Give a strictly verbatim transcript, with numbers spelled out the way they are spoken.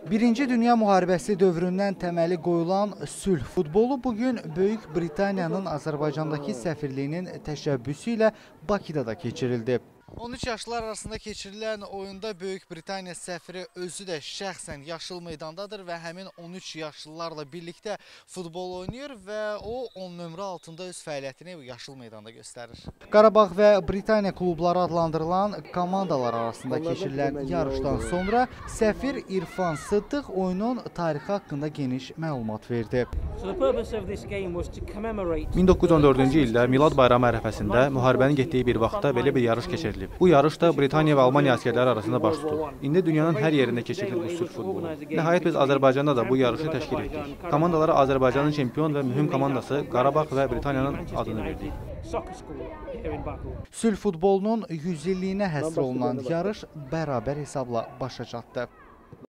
Birinci Dünya Müharibəsi dövründən təməli qoyulan sülh futbolu bugün Böyük Britaniyanın Azərbaycandakı səfirliyinin təşəbbüsü ilə Bakıda da keçirildi. on üç yaşlılar arasında keçirilən oyunda Böyük Britaniya səfiri özü də şəxsən yaşıl meydandadır və həmin on üç yaşlılarla birlikdə futbol oynayır və o on nömrə altında öz fəaliyyətini yaşıl meydanda göstərir. Qarabağ və Britaniya klubları adlandırılan komandalar arasında keçirilən yarışdan sonra səfir İrfan Sıddıq oyunun tarixi haqqında geniş məlumat verdi. min doqquz yüz on dördüncü ildə Milad bayramı ərəfəsində müharibənin getdiyi bir vaxtda belə bir yarış keçirilib. Bu yarış da Britaniya və Almaniya əsgərləri arasında baş tutub. İndi dünyanın hər yerində keçirilir bu sülh futbolu. Nəhayət biz Azərbaycanda da bu yarışı təşkil etdik. Komandalara Azərbaycanın çempion və mühüm komandası Qarabağ və Britaniyanın adını verdik. Sülh futbolunun yüz illiyinə həsr olunan yarış bərabər hesabla başa çatdı.